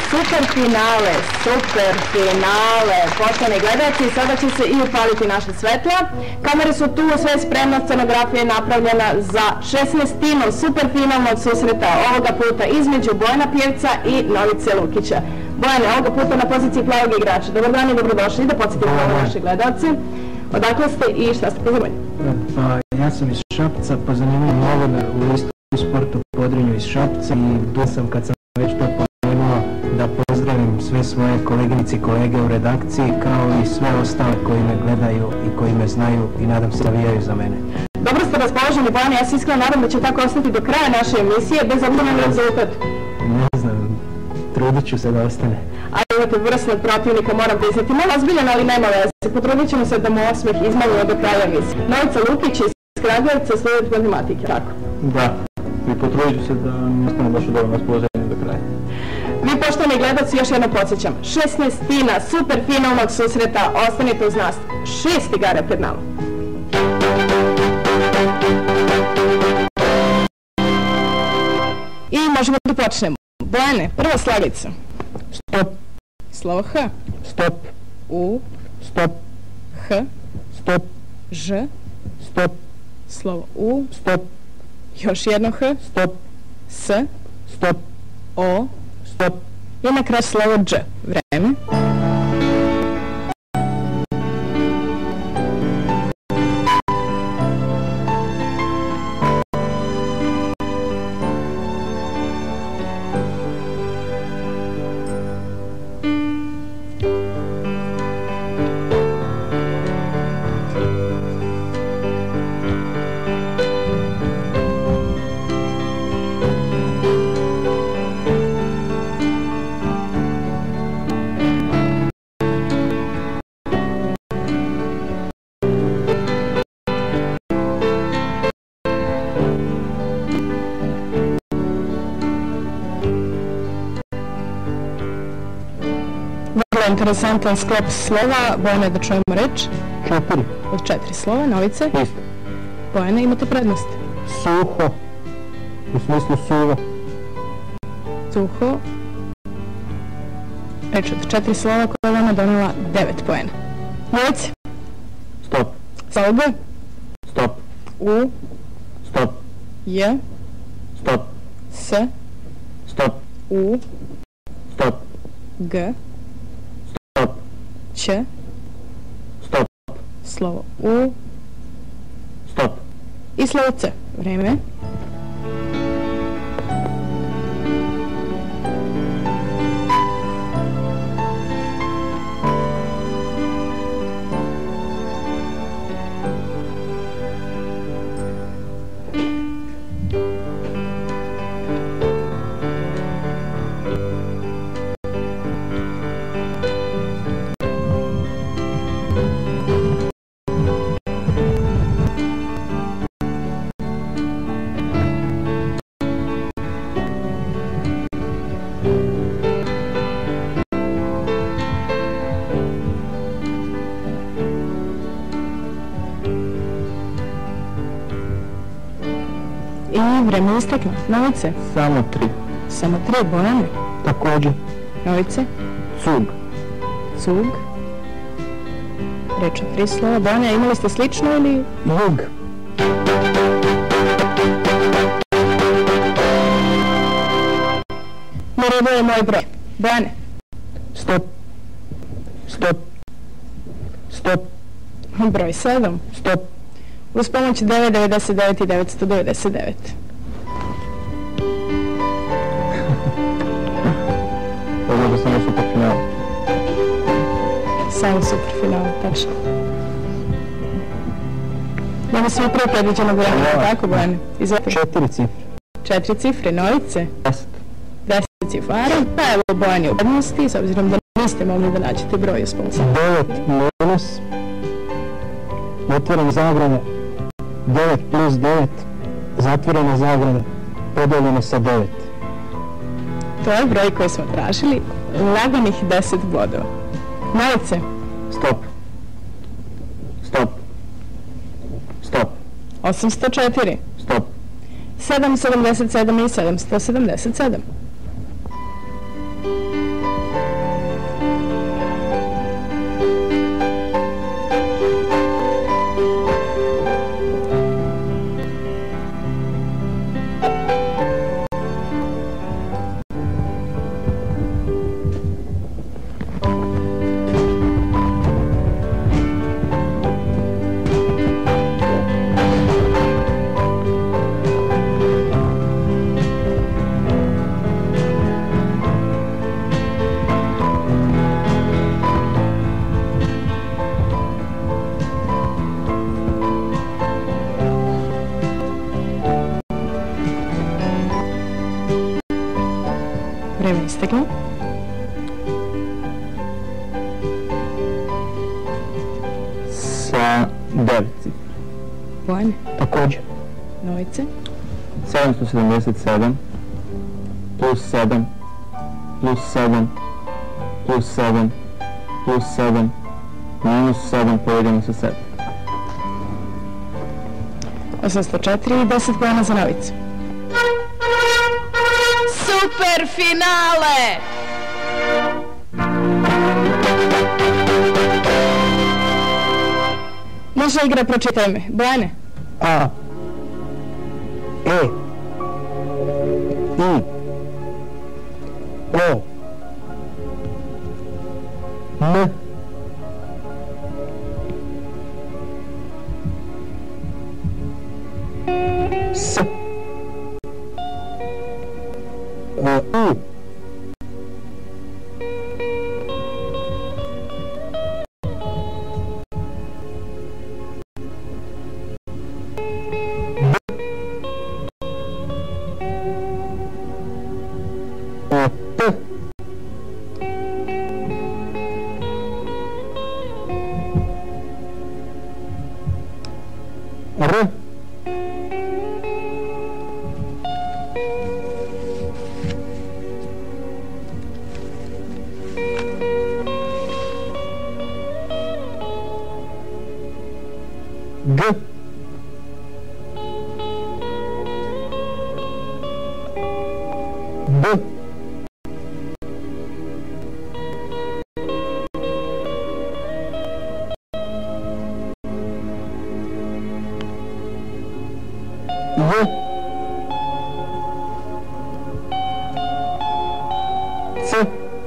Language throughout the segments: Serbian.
super finale. Poštovani gledalci, sada će se i upaliti naša svetla. Kamere su tu, sve je spremno, scenografija je napravljena za 16. super finalnog susreta ovoga puta između Bojana Pjevca i Novice Lukića. Bojane, ovoga puta na poziciji plavog igrača. Dobar dan i dobrodošli, da podsjetimo naše gledalce. Odakle ste i šta ste pozivali? Ja sam iz Šapca, po zanimljivu novinar u listu sportu Podrinju iz Šapca i tu sam, kad sam već to pomenuo, da pozdravim sve svoje koleginice i kolege u redakciji, kao i sve ostale koji me gledaju i koji me znaju i nadam se da navijaju za mene. Dobro ste raspoloženi, Bojane, ja se iskreno nadam da će tako ostati do kraja naše emisije, bez obzira na rezultat. Ne znam, trudit ću se da ostane. Ali imate vrsnog protivnika, moram priznati, malo ozbiljan, ali nema veze. Potrudit ćemo se da mu osmeh izmanjuje do kraja emisije. Novica Lukić iz Kragujevca, student matematike, tako? Da, i potrudit ću se da mi ostane baš dobro raspoloženje do kraja. Vi, poštovani gledalci, još jedno podsjećam, 16. super finalnog susreta, ostanite uz nas, 6 igara pred nama. I možemo da počnemo. Bojane, prva slagica. Stop. Slovo H. Stop. U. Stop. H. Stop. Ž. Stop. Slovo U. Stop. Još jedno H. Stop. S. Stop. O. Stop. I na kraju slovo Dž. Vreme. Interesantan sklop slova. Bojane, da čujemo reč. 4. Od 4 slova. Novice? Isto. Bojane, imate prednost. Suho. U smislu suvo. Suho. Reč od 4 slova koja je vama donela 9 poena. Novice? Stop. Slovo G. Stop. U. Stop. J. Stop. S. Stop. U. Stop. G. Stop. Ć. Stop. Slovo U. Stop. I slovo C. Vreme. I vreme istekne. Novice? Samo 3. Samo 3. Bojane? Također. Novice? Cug. Cug. Reč od 3 slova. Bojane, imali ste slično ili? Jug. Na redu je moj broj. Bojane? Stop. Stop. Stop. Broj 7. Stop. Uz pomoć 999 i 999. Ovo je samo super final. Samo super final, tačno. Nema sve prvo predviđenog vremena, tako Bojane? Izvolite. 4 cifre. 4 cifre, Novice? 10. 10 cifara, pa evo Bojane u prednosti, s obzirom da niste mogli da nađete broj uz pomoć. 9 minus, otvorene zagrade, 9 plus 9, zatvorene zagrade, podeljeno sa 9. To je broj koji smo tražili, laganih 10 bodova. Novice? Stop. Stop. Stop. 804. Stop. 777 i 777. Vreme isteklo. Sa 9 cifra. Bojane. Također. Novice. 777 plus 7 plus 7 plus 7 plus 7 minus 7 podijeljeno sa 7. 804 i 10 bojana za novicu. Super finale! Naša igra, pročitaj me. Bojane. A, E, I, O, M, S, U, P, R, G, B, J, C,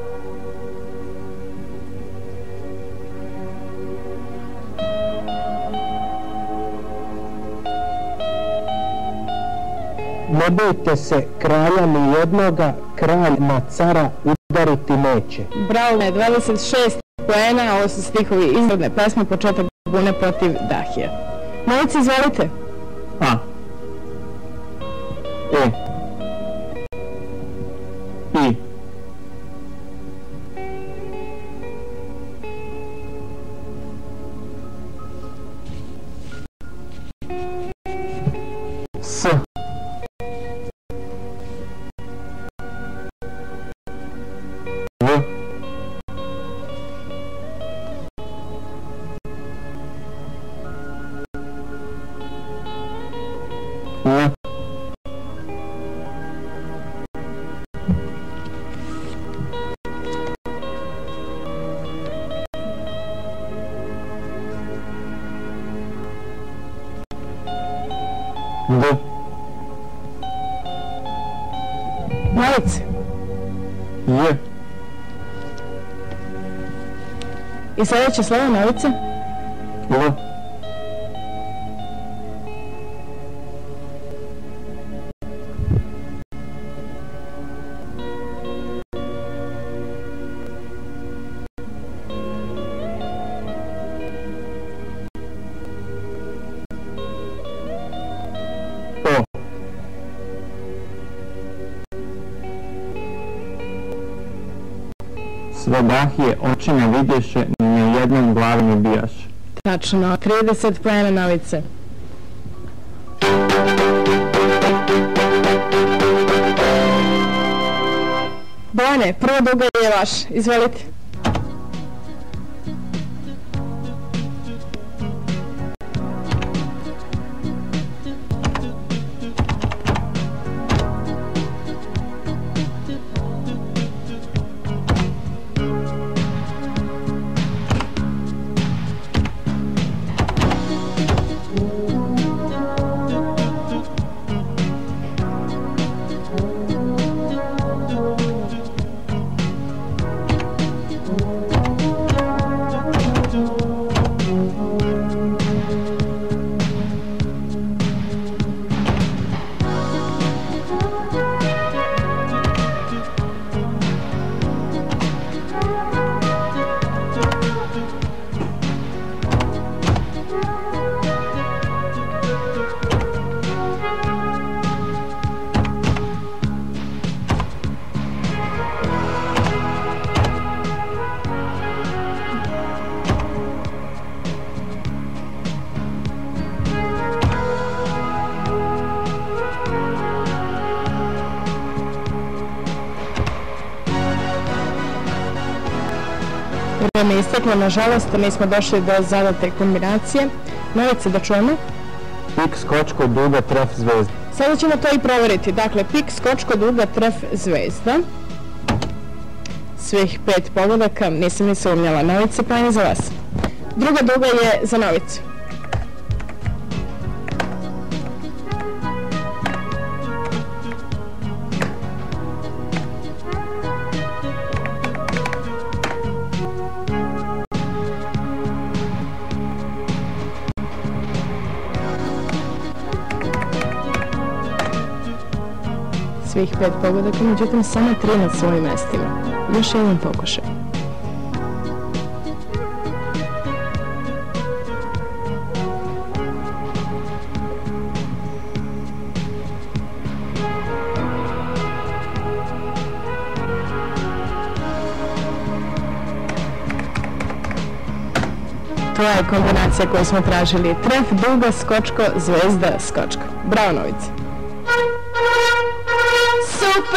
ne bojte se kralja ni jednoga, kralj na cara udariti neće. Bravo, 26 poena, ovo su stihovi izrodne pesme, početak bune protiv Dahija. Novice, izvolite. A, E, I, S, V, N, D, Novice. J, I sljedeće slovo novice. L, O, sve Dahije oči ne vidješe, ni jednom glavi ne bijaše. Tačno, 30 poena novice. Bojane, prvo dugo je vaš. Izvolite. Vreme je isteklo, nažalost, nismo došli do zadate kombinacije. Novice, da čujemo. Pik, skočko, duga, tref, zvezda. Sada ćemo to i proveriti. Dakle, pik, skočko, duga, tref, zvezda. Svih 5 pogodaka, nisam ni sumnjala. Novice, pa za vas. Druga duga je za Novicu. Svih 5 pogodaka, međutim samo 3 na svojim mestima. Još jedan pokušaj. To je kombinacija koju smo tražili. Tref, duga, skočko, zvezda, skočko. Bravo, Novice. Super!